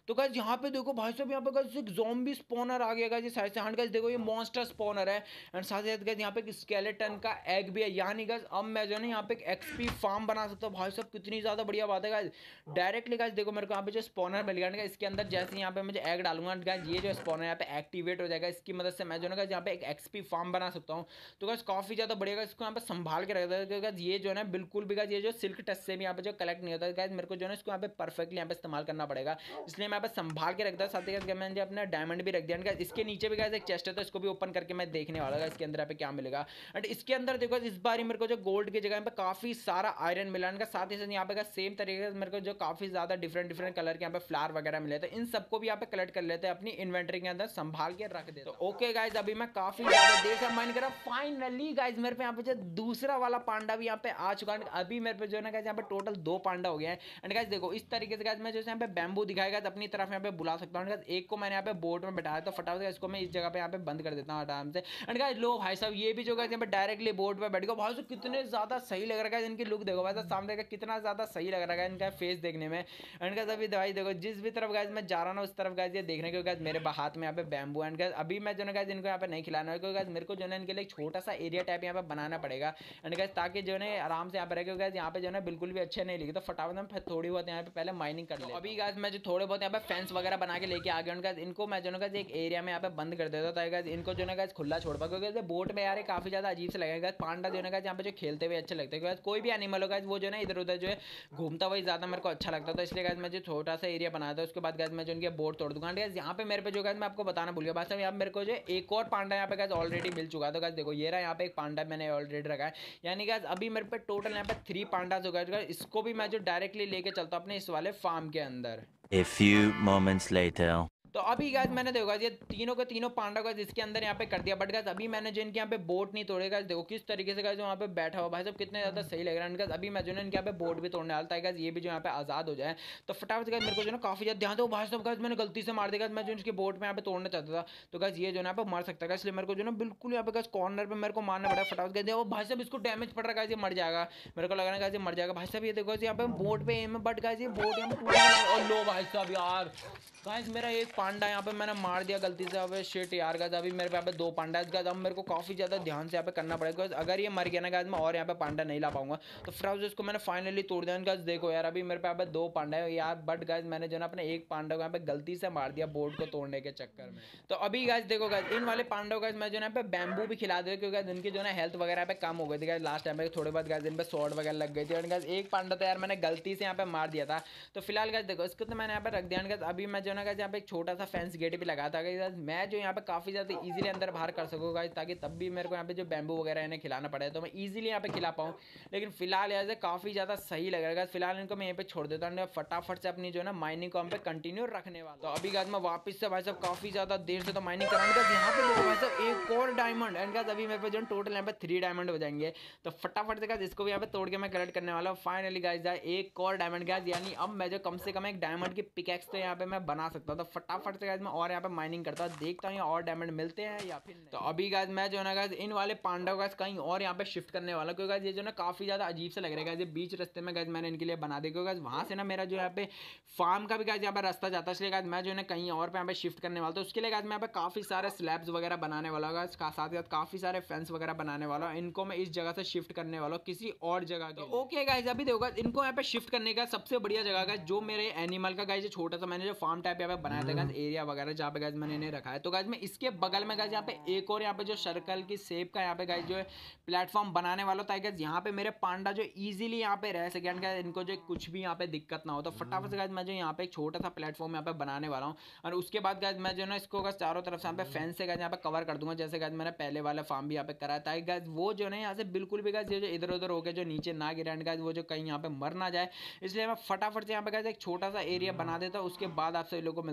Speaker 1: तो गाइस यहाँ पे देखो भाई साहब, यहाँ पे गाइस एक ज़ॉम्बी स्पॉनर आ गया गाइस साइड से। हाँ गाइस देखो ये मॉन्स्टर स्पॉनर है एंड साथ ही साथ गाइस यहाँ पे एक स्केलेटन का एग भी है। यानी गाइस अब मैं जो है ना यहाँ पे एक एक्सपी फार्म बना सकता हूँ। भाई साहब कितनी ज़्यादा बढ़िया बात है गाइस। डायरेक्टली गाइस देखो मेरे को यहाँ पे जो स्पॉनर मिल गया, इसके अंदर जैसे यहाँ पे मुझे एग डालूंगा गाइस, ये जो स्पॉनर यहाँ पे एक्टिवेट हो जाएगा। इसकी मदद से मैं जो है यहाँ पे एक एक्सपी फार्म बना सकता हूँ। तो गाइस काफ़ी ज़्यादा बढ़िया, इसको यहाँ पे संभाल के रखता है गाइस। ये जो है ना बिल्कुल भी गाइस ये जो सिल्क टच से भी यहाँ पे जो कलेक्ट नहीं होता है गाइस, मेरे को जो है इसको यहाँ पे परफेक्टली यहाँ पे इस्तेमाल करना पड़ेगा, इसलिए मैं यहाँ पे संभाल के रखता है। साथ ही साथ मैंने अपना डायमंड भी रख दिया गाइस। इसके नीचे भी गाइस एक चेस्ट है, तो इसको भी ओपन करके मैं देखने वाला है इसके अंदर यहाँ पे क्या मिलेगा। एंड इसके अंदर देखो इस बार मेरे को जो गोल्ड की जगह पे काफी सारा आयरन मिला है। साथ ही साथ यहाँ पे सेम तरीके से मेरे को जो काफी ज्यादा डिफरेंट डिफरेंट कलर के यहाँ पे फ्लावर वगैरह मिले, तो इन सबको भी यहाँ पे कलेक्ट कर लेते हैं, अपनी इन्वेंटरी के अंदर संभाल के रख देते हैं। तो ओके गाइस, अभी मैं काफी ज्यादा देर से माइन कर रहा, फाइनली गाइस मेरे पे यहाँ पे जो दूसरा वाला पांडा भी यहाँ पे आ चुका है। अभी मेरे पे जो है ना गाइस यहाँ पे टोटल 2 पांडा हो गया है। एंड गाइस देखो इस तरीके से गाइस मैं जो यहाँ पे बैम्बू दिखाएगा अपनी तरफ यहाँ पे बुला सकता हूँ। एक को मैंने यहाँ पे बोट में बैठाया, तो फटाफट इसको मैं इस जगह पे यहाँ पे बंद कर देता हूँ आराम से। एंड गाइस लो भाई साहब, ये भी जो गाइस यहाँ पे डायरेक्टली बोट पे बैठ गया। भाई साहब कितने ज्यादा सही लग रहा है इनकी लुक देखो भाई साहब, सामने का कितना ज्यादा सही लग रहा है इनका फेस देखने में। एंड गाइस अभी दवाई देखो जिस भी तरफ गाइस मैं जा रहा हूँ उस तरफ गाइस ये देखने के गाइस मेरे हाथ में यहाँ पे बैम्बू। एंड गाइस अभी मैं जो है गाइस इनको यहाँ पे नहीं खिलाना है, क्योंकि गाइस मेरे को जो है इनके लिए एक छोटा सा एरिया टाइप यहाँ पे बनाना पड़ेगा। एंड गाइस ताकि जो है आराम से यहाँ पे रहे, क्योंकि गाइस यहाँ पे जो है बिल्कुल भी अच्छे नहीं लगे, तो फटाफट में थोड़ी बहुत यहाँ पे पहले माइनिंग कर ले। अभी गाइस मैं जो थोड़े बहुत यहाँ पे फेंस वगैरह बना के लेके आ गया, इनको मैं जो है एक एरिया में यहाँ पे बंद कर देता था। इनको जो है खुला छोड़ पाऊंगा, क्योंकि बोट में यार काफी ज्यादा अजीब से लगेगा। पांडा जो है यहाँ पे जो खेलते हुए अच्छे लगते हैं, कोई भी एनिमल होगा वो जो है इधर उधर जो है घूमता वही ज्यादा मेरे को अच्छा लगता था, इसलिए गाइस मैं जो छोटा सा एरिया बनाया था उसके बाद गाइस मैं जो उनके बोट तोड़ दूंगा। गाइस यहाँ पे मेरे पे जो गाइस मैं आपको बताना भूल गया, बस यहाँ मेरे को जो एक और पांडा यहाँ पे गाइस ऑलरेडी मिल चुका है। तो गाइस देखो ये रहा यहाँ पे एक पांडा मैंने ऑलरेडी रखा है, यानी गाइस अभी मेरे पे टोटल यहाँ पे 3 पांडा हो गए। इसको भी मैं जो डायरेक्टली लेके चलता हूँ अपने इस वाले फार्म के अंदर।
Speaker 2: A few moments later.
Speaker 1: तो अभी गाइस मैंने देखो ये तीनों के तीनों पांडा गाइस इसके अंदर यहाँ पे कर दिया। बट गाइस अभी मैंने जो इनके यहाँ पे बोट नहीं तोड़े गाइस, देखो किस तरीके से गाइस वहाँ पे बैठा हुआ, भाई साहब कितने ज्यादा सही लग रहा है गाइस। अभी मैं जो है इनके यहाँ पे बोट भी तोड़ने वाला था गाइस, ये भी जो यहाँ पे आजाद हो जाए। तो फटाफट गाइस मेरे को जो है काफी ज्यादा ध्यान दो। भाई साहब गाइस मैंने गलती से मार दिया, मैं जो इसके बोट में यहाँ पे तोड़ना चाहता था, तो गाइस ये जो है यहाँ पे मर सकता है, इसलिए मेरे को जो है बिल्कुल यहाँ पे गाइस कॉर्नर पे मेरे को मारना पड़ा। फटाफट गाइस देखो भाई साहब इसको डैमेज पड़ रहा है, ये मर जाएगा, मेरे को लग रहा है ये मर जाएगा। भाई साहब ये देखो यहाँ पे बोट पे एम है, बट गाइस ये बोट यहाँ पे और लो भाई साहब यार गाइस मेरा एक पांडा यहाँ पे मैंने मार दिया गलती से। अब शिट यार गाइस अभी मेरे पे यहाँ पे 2 पांडा है गाइस, अब मेरे को काफी ज्यादा ध्यान से यहाँ पे करना पड़ेगा। अगर ये मर गया ना गाइस मैं और यहाँ पे पांडा नहीं ला पाऊंगा। तो फिर इसको मैंने फाइनली तोड़ दिया गाइस। देखो यार अभी मेरे पे यहाँ पे 2 पांडा है यार, बट गाइस मैंने जो ना अपने एक पांडा को यहाँ पे गलती से मार दिया बोर्ड को तोड़ने के चक्कर में। तो अभी गाइस देखो गाइस इन वाले पांडा गाइस मैं जो यहाँ पे बैम्बू भी खिला दे, क्योंकि इनकी जो है हेल्थ वगैरह पे कम हो गई थी गाइस लास्ट टाइम पे, थोड़े बहुत गाइस इन पे शॉर्ट वगैरह लग गई थी। और गाइस एक पांडा तो यार मैंने गलती से यहाँ पे मार दिया था। तो फिलहाल गाइस देखो इसको तो मैंने यहाँ पे रख दिया गाइस। अभी मैं जो ना गाइस यहाँ पे एक छोटा सा फेंस गेट भी लगा था गाइस, मैं जो यहाँ पे काफी ज्यादा इजीली अंदर बाहर कर सकूँ गाइस, ताकि तब भी मेरे को यहाँ पे जो बैम्बू वगैरह इन्हें खिलाना पड़े तो मैं इजीली यहाँ पे खिला पाऊँ। लेकिन फिलहाल यार काफी ज्यादा सही लग रहा है। फिलहाल इनको मैं यहाँ पे छोड़ देता हूँ, फटाफट से अपनी जो है ना माइनिंग को हम पे कंटिन्यू रखने वाला। तो अभी गाइस मैं वापस से भाई साहब काफी ज्यादा देर से तो माइनिंग कराऊंगा। यहाँ पे देखो भाई साहब एक और डायमंड, एंड गाइस अभी मेरे पे जो टोटल यहाँ पे 3 डायमंड हो जाएंगे। तो फटाफट से गाइस इसको भी यहाँ पे तोड़ के मैं कलेक्ट करने वाला हूँ। फाइनली गाइस एक और डायमंड गाइस, यानी अब मैं जो कम से कम एक डायमंड की पिकैक्स तो यहाँ पे मैं बना सकता हूँ। तो फटाफट से गाइस मैं और यहाँ पे माइनिंग करता हूँ, देखता हूँ और डायमंड मिलते हैं या फिर नहीं। तो अभी गाइस मैं जो है ना गाइस इन वाले पांडा गाइस कहीं और यहाँ पे शिफ्ट करने वाला, क्योंकि गाइस ये जो ना काफी ज्यादा अजीब से लग रहा है गाइस। ये बीच रास्ते में गाइस मैंने इनके लिए बना दिया, क्योंकि गाइस वहां से ना मेरा जो यहाँ पे फार्म का भी गाइस यहाँ पे रास्ता जाता है, इसलिए गाइस मैं जो है ना कहीं और पे यहाँ पे शिफ्ट करने वाला। तो उसके लिए गाइस मैं यहाँ पे काफी सारे स्लैब्स वगैरह बनाने वाला हूँ, साथ ही साथ काफी सारे फेंस वगैरह बनाने वाला हूँ। इनको मैं इस जगह से शिफ्ट करने वाला हूँ किसी और जगह के। ओके गाइस अभी देखो इनको यहाँ पे शिफ्ट करने का सबसे बढ़िया जगह गाइस जो मेरे एनिमल का गाइस छोटा सा मैंने जो फार्म टाइप यहाँ पे बनाया था गाइस एरिया वगैरह जहाँ पे गाइस मैंने इन्हें रखा है। तो गाइस मैं इसके बगल में गाइस यहाँ पे एक और यहाँ पे जो सर्कल की शेप का यहाँ पे गाइस जो है प्लेटफॉर्म बनाने वाला था गाइस, यहाँ पे मेरे पांडा जो इजीली यहाँ पे रह सके, इनको जो कुछ भी यहाँ पे दिक्कत ना हो। तो फटाफट से गाइस मैं जो यहाँ पे एक छोटा सा प्लेटफॉर्म यहाँ पे बनाने वाला हूँ। और उसके बाद गाइस मैं जो ना इसको गाइस चारों तरफ से यहाँ पे फेंस से गाइस यहाँ पे कवर कर दूंगा, जैसे गाइस मैंने पहले वाला फार्म भी यहाँ पे करा था गाइस। वो जो है यहाँ से बिल्कुल भी गाइस ये जो इधर उधर होकर जो नीचे ना गिरे गाइस, वो जो कहीं यहाँ पे मर ना जाए, इसलिए मैं फटाफट से यहाँ पे गाइस एक छोटा सा एरिया बना देता हूँ। उसके बाद आपसे लोगों को मिलता है गाइस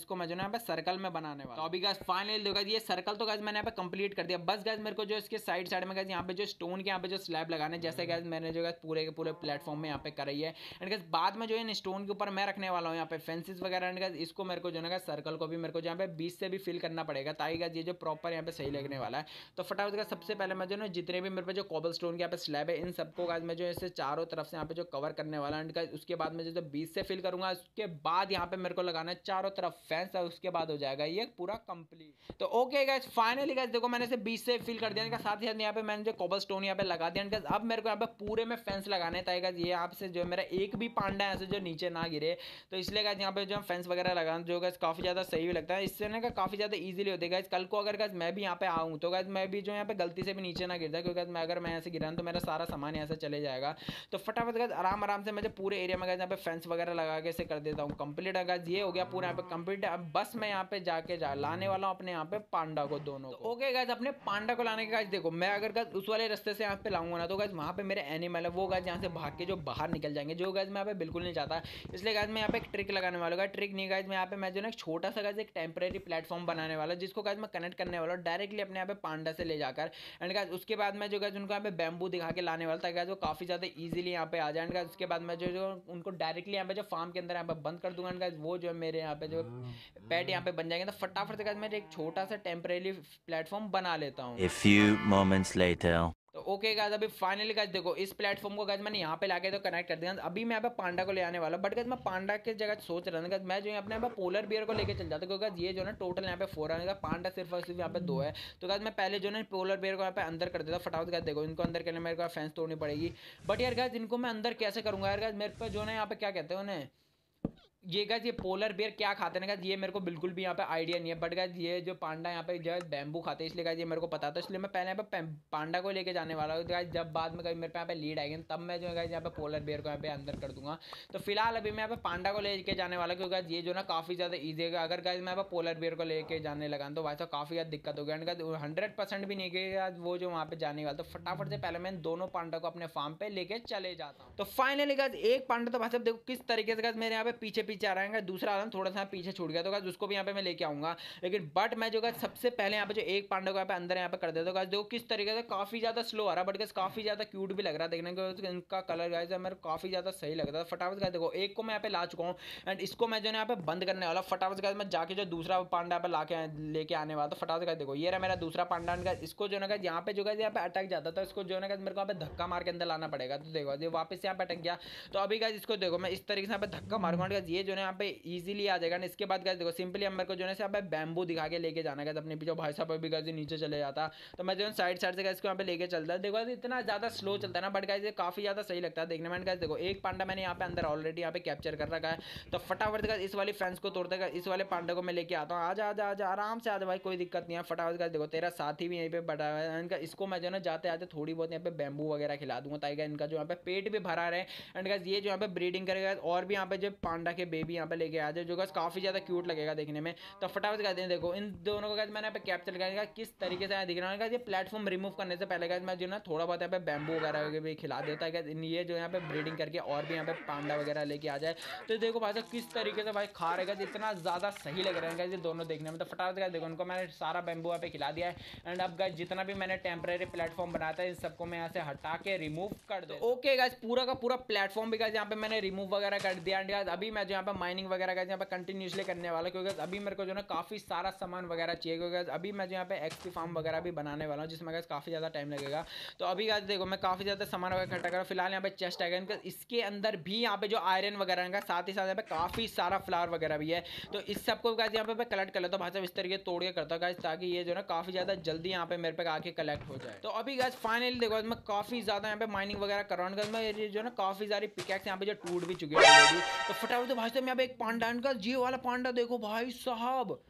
Speaker 1: इसको मैं जो है यहाँ पे सर्कल में बनाने वाला। तो अभी गाइस फाइनली देखो ये सर्कल तो गाइस मैंने यहाँ पे कंप्लीट कर दिया। बस गाइस मेरे को जो इसके साइड साइड में गाइस यहाँ पे जो स्टोन के यहाँ पे जो स्लैब लगाने, जैसे गाइस मैंने जो गाइस पूरे के पूरे प्लेटफॉर्म में यहाँ पे करी है। एंड गाइस बाद में जो है स्टोन के ऊपर मैं रखने वाला हूँ यहाँ पे फेंसेस वगैरह। एंड गाइस इसको मेरे को जो है सर्कल को भी मेरे को यहाँ पे बीच से भी फिल करना पड़ेगा, ताकि गाइस ये जो प्रॉपर यहाँ पे सही लगने वाला है। तो फटाफट गाइस सबसे पहले मैं जो है जितने भी मेरे पे जो कॉबल स्टोन के यहाँ पे स्लैब है, इन सबको गाइस मैं जो ऐसे चारों तरफ से यहाँ पे जो कवर करने वाला। एंड गाइस उसके बाद में जो बीच से फिल करूंगा, उसके बाद यहाँ पे मेरे को लगाना है चारों तरफ फेंस, और उसके बाद हो जाएगा ये पूरा कंप्लीट। तो ओके गाइस फाइनली गाइस देखो मैंने इसे बीच से फिल कर दिया। साथ ही साथ यहाँ पे मैंने जो कॉबल स्टोन यहाँ पे लगा दिया। गाइस अब मेरे को यहाँ पे पूरे में फेंस लगाने हैं, ताकि गाइस ये यहाँ से जो मेरा एक भी पांडा ऐसे जो नीचे ना गिरे। तो इसलिए गाइस यहाँ पे जो फेंस वगैरह लगाना जो गाइस काफी ज्यादा सही भी लगता है, इससे ना काफी ज्यादा इजीली होता है। गाइस कल को अगर गाइस मैं भी यहाँ पे आऊँ तो गाइस मैं भी जो यहाँ पे गलती से भी नीचे ना गिरता, क्योंकि मैं अगर मैं ऐसे गिरा तो मेरा सारा सामान यहाँ से चले जाएगा। तो फटाफट गाइस आराम आराम से मैं पूरे एरिया में गाइस यहाँ पे फेंस वगैरह लगा के इसे कर देता हूँ कंप्लीट। गाइस ये हो गया पूरा यहाँ पे कंप्लीट। अब बस मैं यहाँ पे जाके लाने वाला हूँ अपने यहाँ पे पांडा को दोनों को। ओके गाइस अपने पांडा को लाने के गाइस देखो मैं अगर गाइस उस वाले रास्ते से यहाँ पे लाऊंगा ना, तो गाइस वहाँ पे मेरे एनिमल है वो गाइस यहाँ से भाग के जो बाहर निकल जाएंगे, जो गाइस मैं यहाँ पे बिल्कुल नहीं चाहता। इसलिए गाइस मैं यहाँ पे एक ट्रिक लगाने वाला हूँ। ट्रिक नहीं गाइस मैं यहाँ पे मैं जो ना एक छोटा सा गाइस एक टेम्परेरी प्लेटफॉर्म बनाने वाला, जिसको गाइस मैं कनेक्ट करने वाला हूँ डायरेक्टली अपने यहाँ पे पांडा से ले जाकर। एंड गाइस उसके बाद मैं जो गाइस उनको यहाँ पे बैम्बू दिखा के लाने वाला था, गाइस वो काफी ज्यादा इजीली यहाँ पे आ जाए। एंड गाइस उसके बाद मैं जो उनको डायरेक्टली यहाँ पे जो फार्म के अंदर यहाँ पे बंद कर दूंगा। गाइस वो जो है मेरे यहाँ पे जो पेट यहाँ पे बन जाएंगे। तो फटाफट से गाइस मैं एक छोटा सा टेम्परेरी प्लेटफॉर्म बना लेता हूँ।
Speaker 2: A few moments later.
Speaker 1: तो ओके गाइस अभी फाइनली गाइस देखो इस प्लेटफॉर्म को गाइस मैंने यहाँ पे लाके तो कनेक्ट कर दिया। अभी मैं यहाँ पे पांडा को ले आने वाला, बट गाइस मैं पांडा के जगह सोच रहा था गाइस मैं जो है अपने यहाँ पे पोलर बियर को लेके चल जाता, क्योंकि गाइस ये जो ना टोटल यहाँ पे 4 है, पांडा सिर्फ और सिर्फ यहाँ पे 2 है। तो गाइस मैं पहले जो है पोलर बियर को यहाँ पे अंदर कर देता फटाफट। गाइस देखो इनको अंदर करने मेरे को फेंस तोड़नी पड़ेगी, बट यार गाइस इनको मैं अंदर कैसे करूंगा यार। गाइस मेरे पे जो है यहाँ पे क्या कहते हैं उन्हें, ये गाइस ये पोलर बियर क्या खाते हैं गाइस, ये मेरे को बिल्कुल भी यहाँ पे आइडिया नहीं है। बट गाइस ये जो पांडा यहाँ पे जो बैम्बू खाते हैं, इसलिए गाइस ये मेरे को पता था। इसलिए मैं पहले यहाँ पे पांडा को लेके जाने वाला हूँ। गाइस जब बाद में मेरे पे यहाँ पे लीड आएगी तब मैं जो है गाइस यहाँ पे पोलर बियर को यहाँ पे अंदर कर दूंगा। तो फिलहाल अभी मैं यहाँ पे पांडा को लेके जाने वाला, क्योंकि गाइस ये जो ना काफी ज्यादा ईजी है। अगर गाइस मैं यहाँ पे पोलर बियर को लेके जाने लगा तो वैसा काफी ज्यादा दिक्कत हो गया। 100% भी नहीं गया वो जो वहाँ पे जाने वाला। तो फटाफट से पहले मैं दोनों पांडा को अपने फार्म पे लेके चले जाता हूँ। तो फाइनली गाइस एक पांडा तो भाई साहब देखो किस तरीके से गाइस मेरे यहाँ पे पीछे पीछे आ रहा है। दूसरा थोड़ा सा पीछे छूट गया, तो गाइस उसको भी यहाँ पे मैं लेके आऊंगा। लेकिन बट मैं जो गाइस सबसे पहले यहाँ पे जो एक पांडा को यहाँ पे अंदर यहाँ पे कर देता हूँ। गाइस देखो किस तरीके से काफी ज्यादा स्लो आ रहा है, बट गाइस काफी ज्यादा क्यूट भी लग रहा है देखने को। इनका कलर गाइस मेरे काफी ज्यादा सही लग रहा है। फटाफट गाइस देखो एक को मैं यहाँ पे ला चुका हूँ, एंड इसको मैं जो है यहाँ पे बंद करने वाला। फटाफट गाइस मैं जाके जो दूसरा पांडा पे लाके लेके आने वाला। तो फटाफट गाइस देखो ये रहा मेरा दूसरा पांडा। इसको जो है यहाँ पे जो गाइस यहाँ पे अटक जाता था, इसको जो है मेरे को यहाँ पे धक्का मार के अंदर लाना पड़ेगा। तो देखो ये वापस यहाँ पे अटक गया। तो अभी गाइस इसको देखो मैं इस तरीके से यहाँ पे धक्का मारूंगा, ये जो है यहाँ पे इजीली आ जाएगा। इसके बाद गाइस देखो सिंपली हम मेरे को जो है यहाँ पे बैम्बू दिखा के लेके जाना है अपने पीछे। भाई साहब अभी गाइस नीचे चले जाता, तो मैं जो है साइड साइड से गाइस को यहाँ पे लेके चलता है। देखो इतना ज्यादा स्लो चलता है ना, बट गाइस ये काफी ज्यादा सही लगता है देखने में। गाइस देखो एक पांडा मैंने यहाँ पे अंदर ऑलरेडी यहाँ पे कैप्चर कर रखा है। तो फटाफट गाइस इस वाली फेंस को तोड़ते हैं, इस वाले पांडा को मैं लेके आता हूँ। आजा आजा आजा आराम से आजा भाई, कोई दिक्कत नहीं है। फटाफट गाइस देखो तेरा साथी भी यहीं पे बैठा हुआ है। इनका इसको मैं जो है जाते आते थोड़ी बहुत यहाँ पे बैम्बू वगैरह खिला दूंगा, ताकि इनका जो यहाँ पे पेट भी भरा रहे। एंड गाइस ये जो यहाँ पे ब्रीडिंग करेगा और भी यहाँ पे जो पांडा के बेबी यहाँ पे लेके आ जाए, जो गाइस काफी ज्यादा क्यूट लगेगा देखने में। तो फटाफट कहते हैं देखो इन दोनों को गाइस मैंने यहाँ पे कैप्चर करेगा किस तरीके से दिख रहा है। ये प्लेटफॉर्म रिमूव करने से पहले गाइस मैं जो ना थोड़ा बहुत यहाँ पे बैम्बू वगैरह भी खिला देता है। ये जो यहाँ पे ब्रीडिंग करके और भी यहाँ पे पांडा वगैरह लेके आ जाए। तो देखो भाई साहब किस तरीके से भाई खा रहेगा, इतना ज्यादा सही लग रहा है ये दोनों देखने में। तो फटाफट गाइस देखो उनको मैंने सारा बैम्बू यहाँ पे खिला दिया है। एंड अब गाइस जितना भी मैंने टेम्परेरी प्लेटफॉर्म बनाया था इन सबको मैं यहाँ से हटा के रिमूव कर दे। ओके गाइस पूरा का पूरा प्लेटफॉर्म भी गाइस यहाँ पे मैंने रिमूव वगैरह कर दिया। एंड गाइस अभी मैं जो यहाँ पे माइनिंग वगैरह गाइस यहाँ पे कंटिन्यूसली करने वाला, क्योंकि अभी मेरे को जो ना काफी सारा सामान वगैरह चाहिए, क्योंकि अभी मैं जो यहाँ पे एक्सपी फार्म वगैरह भी बनाने वाला हूँ, जिसमें गाइस काफी ज्यादा टाइम लगेगा। तो अभी गाइस देखो मैं काफी ज्यादा सामान वगैरह इकट्ठा कर रहा हूं। फिलहाल यहाँ पे चेस्ट है, इसके अंदर भी यहाँ पे जो आयरन वगैरह है, साथ ही साथ यहाँ पे काफी सारा फ्लावर वगैरह भी है। तो इस सबको गाइस यहाँ पे कलेक्ट कर लेता हूँ भाई साहब, इस तरीके तोड़ के करता हूँ गाइस, ताकि ये जो ना काफी ज्यादा जल्दी यहाँ पे मेरे पे आके कलेक्ट हो जाए। तो अभी गाइस फाइनली देखो मैं काफी ज्यादा यहाँ पे माइनिंग वगैरह कर रहा हूँ। मैं जो ना काफी सारी पिकैक्स यहाँ पे जो टूट भी चुकी है। तो फटाफट तो भाई साहब यहाँ पे एक पांडा, जी वाला पांडा देखो भाई साहब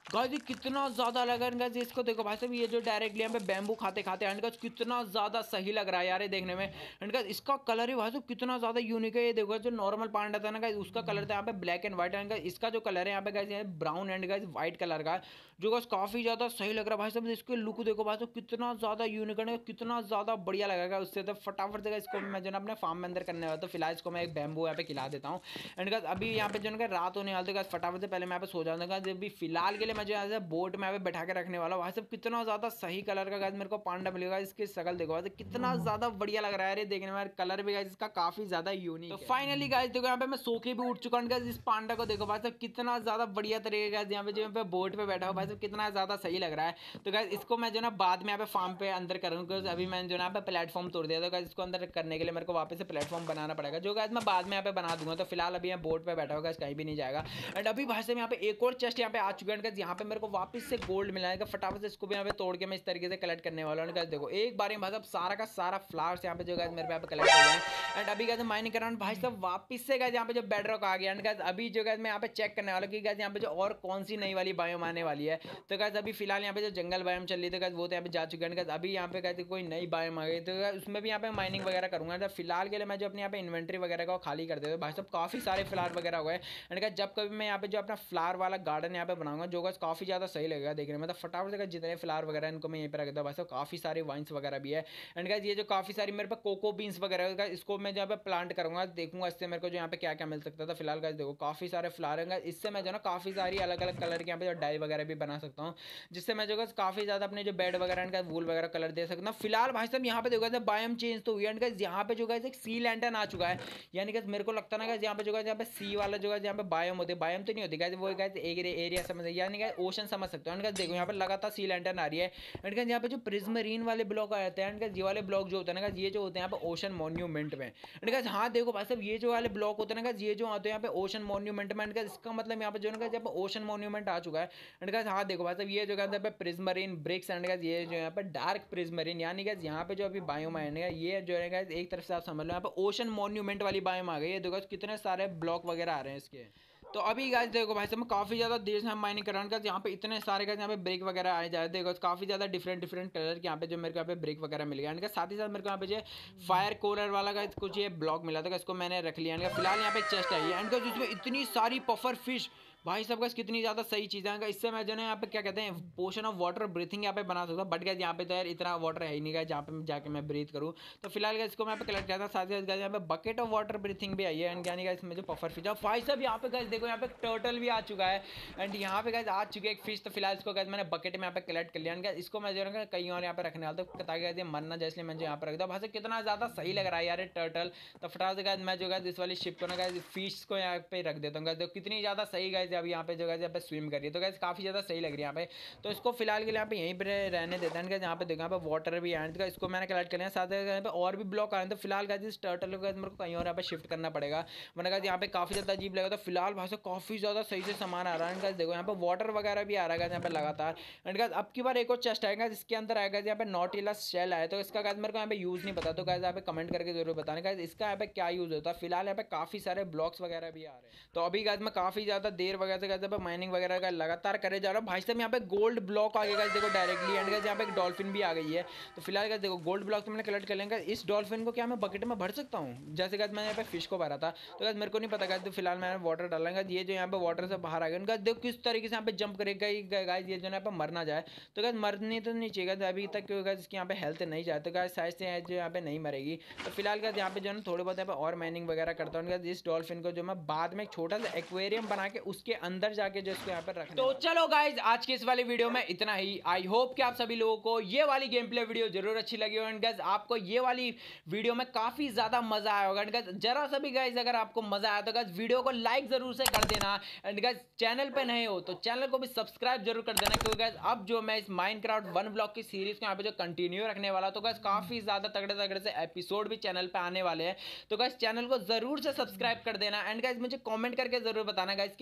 Speaker 1: गाइस कितना ज्यादा लगा गाइस इसको देखो भाई साहब, ये जो डायरेक्टली यहाँ पे बैम्बू खाते खाते एंड गाइस कितना ज्यादा सही लग रहा है यार ये देखने में। एंड गाइस इसका कलर ही भाई साहब कितना ज्यादा यूनिक है। ये देखो जो नॉर्मल पांडा था ना गाइस उसका कलर था यहाँ पे black and white, and guys इसका जो कलर है यहाँ पे गाइस ये brown and guys white colour का, जो गाइस काफी ज्यादा सही लग रहा है भाई साहब। इसके लुक देखो भाई साहब कितना ज्यादा यूनिक है, कितना ज्यादा बढ़िया लगेगा उससे। तो फटाफट से इसको मैं जो ना अपने फार्म में अंदर करने वाला, तो फिलहाल इसको मैं एक बैम्बू यहाँ पे खिला देता हूँ। एंड गाइस अभी यहाँ पे जो ना रात होने वाली, तो गाइस फटाफट से पहले मैं यहाँ पे सो जाऊंगा। अभी फिलहाल के लिए मैं जो यहाँ से बोट में यहाँ पे बैठा के रखने वाला भाई साहब। कितना ज्यादा सही कलर का गाइस मेरे को पांडा मिलेगा। इसकी शकल देखो गाइस कितना ज्यादा बढ़िया लग रहा है देखने में, कलर भी गाइस इसका काफी ज्यादा यूनिक है। तो फाइनली गाइस देखो यहाँ पे मैं सो के भी उठ चुका हूँ गाइस। इस पांडा को देखो भाई साहब कितना ज्यादा बढ़िया तरीके का यहाँ पे जो पे बोट पे बैठा हूँ भाई साहब, कितना ज्यादा सही लग रहा है। तो गाइस इसको मैं जो ना बाद में यहाँ पे फार्म पे अंदर करूँगा, अभी मैंने जो ना पे प्लेटफॉर्म तोड़ दिया। तो गाइस इसको अंदर करने के लिए मेरे को वापस से प्लेटफॉर्म बनाना पड़ेगा, जो गाइस मैं बाद में यहाँ पे बना दूंगा। तो फिलहाल अभी यहाँ बोट पे बैठा होगा, कहीं भी नहीं जाएगा। एंड अभी भाई साहब यहाँ पे एक और चेस्ट यहाँ पे आ चुका है गाइस, यहाँ पे मेरे को वापस से गोल्ड मिला है। फटाफट से इसको भी यहाँ पे तोड़ के मैं इस तरीके से कलेक्ट करने वाला हूँ गाइस। देखो एक बार भाई साहब सारा का सारा फ्लावर्स यहाँ पे जो गाइस मेरे पे यहाँ पे कलेक्ट हो गए। एंड अभी गाइस माइनिंग कर रहा हूँ भाई साहब वापस से गाइस यहाँ पे जो बेडरॉक आ गया। एंड गाइस अभी जो गाइस मैं यहाँ पे चेक करने वाला हूँ कि गाइस यहाँ पे जो और कौन सी नई वाली बायोम आने वाली है। तो गाइस अभी फिलहाल यहाँ पे जो जंगल बायोम चल रही है, तो गाइस वो तो यहाँ पे जा चुके हैं। अभी यहाँ पे गाइस कोई नई बायोम आ गई, तो उसमें भी यहाँ पे माइनिंग वगैरह करूंगा। तो फिलहाल के लिए मैं जो अपने यहाँ पे इन्वेंट्री वगैरह का खाली कर देता हूँ भाई साहब। काफी सारे फ्लावर वगैरह हो गए। एंड गाइस जब कभी मैं यहाँ पे जो अपना फ्लावर वाला गार्डन यहाँ पे बनाऊंगा, जो गाइस काफी ज्यादा सही लगेगा देखने में। तो फटाफट से जितने फ्लावर वगैरह इनको मैं यहीं पे रख दूँ भाई साहब। काफी सारे वाइन्स वगैरह भी है। एंड गाइस ये जो काफी सारी मेरे पे कोको बीन्स वगैरह है, इसको मैं जहाँ पे प्लांट करूंगा देखूंगा इससे मेरे को जो यहाँ पे क्या क्या मिल सकता था। फिलहाल गाइस देखो काफी सारे फ्लावर है, इससे मैं जो ना काफी सारी अलग अलग कलर के यहाँ पे जो डाई वगैरह भी बना सकता हूँ, जिससे मैं जो काफी ज्यादा अपने जो बेड वगैरह इनका वूल वगैरह कलर दे सकता हूँ। फिलहाल भाई साहब यहाँ पे देखो बायोम चेंज तो हुई है। गाइस यहाँ पे जो गाइस एक सी लैंटर्न आ चुका है, यानी कि मेरे को लगता ना गाइस यहाँ पे जो गाइस यहाँ पे सी वाला जो गाइस यहाँ पे बायोम होते, बायोम तो नहीं होती गाइस, वो गाइस एरिया समझ, यानी कि ओशन समझ सकते हो। गाइस देखो यहाँ पे लगातार सी लैंटर्न आ रही है। एंड गाइस यहाँ पे जो प्रिज्मरीन वाले ब्लॉक आ जाते हैं, ये वाले ब्लॉक जो होते हैं ना गाइस, ये जो होते हैं यहाँ पे ओशन मॉन्यूमेंट में। एंड गाइस हाँ देखो भाई साहब ये जो वाले ब्लॉक होते हैं ना गाइस, ये जो आते हैं यहाँ पे ओशन मॉन्यूमेंट में। एंड गाइस इसका मतलब यहाँ पे जो है ना यहाँ पे ओशन मॉन्यूमेंट आ चुका है। एंड गाइस हाँ देखो भाई साहब ये जो यहाँ पे प्रिज्मरीन ब्रिक्स, एंड गाइस ये जो यहाँ पे डार्क प्रिज्मरीन, यानी गाइस यहाँ पे जो अभी बायोम आए ना, ये जो है गाइस एक तरफ से आप समझ लो यहाँ पे ओशन मॉन्यूमेंट वाली बायोम आ गई है। देखो कितने सारे ब्लॉक वगैरह आ रहे हैं इसके। तो अभी गाइस देखो भाई साहब मैं काफी ज्यादा देर से हम माइनिंग कर रहा हूँ, यहाँ पे इतने सारे गाइस यहाँ पे ब्रेक वगैरह आए जाए। देखो काफी ज्यादा डिफरेंट कलर के यहाँ पे जो मेरे को यहाँ पे ब्रेक वगैरह मिल गया। इनका साथ ही साथ मेरे को यहाँ पे जो फायर कोलर वाला गाइस कुछ ये ब्लॉक मिला था, इसको मैंने रख लिया। फिलहाल यहाँ पे चेस्ट आई है, इनका जिसमें इतनी सारी पफर फिश भाई सब गाइस कितनी ज्यादा सही चीज़ है। इससे मैं जो है यहाँ पे क्या कहते हैं पोशन ऑफ वाटर ब्रीथिंग यहाँ पे बना सकता हूँ। बट गाइस यहाँ पे तो यार इतना वाटर है ही नहीं गाइस जहाँ पे जाके मैं ब्रीथ करूँ। तो फिलहाल गाइस इसको मैं यहाँ पे कलेक्ट करता हूँ। साथ ही साथ यहाँ पे बकेट ऑफ वाटर ब्रीथिंग भी आई है। एंड यानी गाइस इसमें जो पफर फिश है भाई साहब यहाँ पे गाइस देखो यहाँ पे टर्टल भी आ चुका है। एंड यहाँ पे गाइस आ चुकी है एक फिश। तो फिलहाल इसको गाइस मैंने बकेट में यहाँ पे कलेक्ट कर लिया। इसको मैं जो है कहीं और यहाँ पे रखने वाला था ताकि गाइस ये मरना जाए, इसलिए मैं जो यहाँ पे रख दूँ। भाई साहब कितना ज्यादा सही लग रहा है यार टर्टल। तो फटाफट से गाइस मैं जो गाइस इस वाली शिप को ना गाइस फिश को यहाँ पे रख देता हूँ। गाइस कितनी ज्यादा सही गाइस अब यहाँ पे जो गाइस पे स्विम कर रही है, तो गाइस काफी ज्यादा सही लग रही है यहाँ पे। तो इसको फिलहाल के लिए यहाँ पे यहीं पे रहने देते हैं। यहाँ पे देखो यहाँ पे वाटर भी है, तो इसको मैंने कलेक्ट कर लिया। साथ ही यहाँ पे और भी ब्लॉक आ रहे हैं। तो फिलहाल गाइस इस टर्टल को मेरे को कहीं और यहाँ पे शिफ्ट करना पड़ेगा, वरना गाइस यहाँ पे काफी ज्यादा अजीब लगेगा। तो फिलहाल भाई साहब काफी ज्यादा सही से सामान आ रहा है। गाइस देखो यहाँ पे वाटर वगैरह भी आ रहा है यहाँ पे लगातार। एंड गाइस अब की बार एक और चेस्ट आएगा जिसके अंदर आएगा यहाँ पे नॉटिलस शेल आया। तो इसका गाइस मेरे को यहाँ पे यूज नहीं पता, तो गाइस यहाँ पे कमेंट करके जरूर बताना गाइस इसका यहाँ पे क्या यूज होता है। फिलहाल यहाँ पे काफी सारे ब्लॉक्स वगैरह भी आ रहे हैं। तो अभी गाइस मैं काफी ज्यादा देर वगैरह से गाइस माइनिंग वगैरह का लगातार करे जा रहा हूँ। भाई साहब यहाँ पे गोल्ड ब्लॉक आ गया देखो डायरेक्टली। एंड गाइस यहाँ पे एक डॉल्फिन भी आ गई है। तो फिलहाल गाइस देखो गोल्ड ब्लॉक तो मैंने कलेक्ट कर लेंगे। इस डॉल्फिन को क्या मैं बकेट में भर सकता हूँ, जैसे गाइस मैंने यहाँ पे फिश को भरा था। तो गाइस मेरे को नहीं पता गाइस। तो फिलहाल मैंने वाटर डालेंगे, ये जो यहाँ पे वाटर से बाहर आ गया। गाइस देखो किस तरीके से यहाँ पे जंप करेगा गाइस, ये जो यहाँ पे मर ना जाए। तो गाइस मरनी तो नहीं चाहिए अभी तक, क्योंकि गाइस इसकी यहाँ पे हेल्थ नहीं जाए। तो गाइस शायद से जो यहाँ पे नहीं मरेगी। तो फिलहाल गाइस यहाँ पे जो है थोड़ी बहुत यहाँ पे और माइनिंग वगैरह करता हूँ। इस डॉल्फिन को जो मैं बाद में एक छोटा सा एक्वेरियम बना के उसके अंदर जाके जो इसको यहाँ पे रख। तो चलो गाइस आज के इस वाली वीडियो में इतना ही। आई होप कि आप सभी लोगों को ये वाली गेम प्ले वीडियो जरूर अच्छी लगी हो। एंड गाइस आपको ये वाली वीडियो में काफी ज्यादा मजा आया होगा। एंड गाइस जरा सा भी गाइस अगर आपको मजा आया तो गाइस वीडियो को लाइक जरूर से कर देना। एंड गाइस चैनल पे नए हो तो चैनल को भी सब्सक्राइब जरूर कर देना, क्योंकि गाइस अब जो मैं इस माइनक्राफ्ट वन ब्लॉक की सीरीज को यहाँ पे जो कंटिन्यू रखने वाला, तो गाइस काफी ज्यादा तगड़े तगड़े से एपिसोड भी चैनल पे आने वाले हैं। तो गाइस चैनल को जरूर से सब्सक्राइब कर देना। एंड गाइस मुझे कमेंट करके जरूर बताना गाइस कि हमें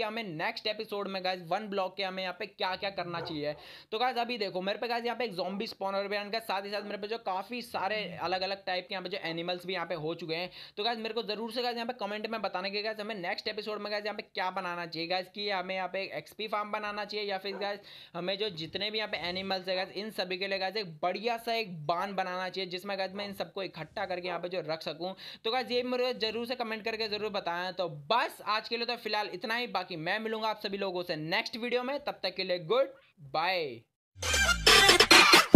Speaker 1: नेक्स्ट एपिसोड में गाइज 1 ब्लॉक के हमें यहाँ पे क्या क्या करना चाहिए। तो गाइज अभी देखो मेरे पे गाइज यहाँ पे एक ज़ॉम्बी स्पॉनर भी है, साथ ही साथ मेरे पे जो काफ़ी सारे अलग अलग टाइप के यहाँ पे जो एनिमल्स भी यहाँ पे हो चुके हैं। तो गाइज मेरे को जरूर से गाइज यहाँ पे कमेंट में बताने के गाइज हमें नेक्स्ट एपिसोड में गाइज यहाँ पे क्या बनाना चाहिए गाइज, कि हमें यहाँ पे एक एक्सपी फार्म बनाना चाहिए या फिर गाइज हमें जो जितने भी यहाँ पे एनिमल्स है गाइज इन सभी के लिए गाइज एक बढ़िया सा एक बांध बनाना चाहिए जिसमें गाइज मैं इन सबको इकट्ठा करके यहाँ पे जो रख सकूं। तो गाइज ये मुझे जरूर से कमेंट करके जरूर बताएं। तो बस आज के लिए तो फिलहाल इतना ही, बाकी मैं मिलूंगा आप सभी लोगों से नेक्स्ट वीडियो में, तब तक के लिए गुड बाय।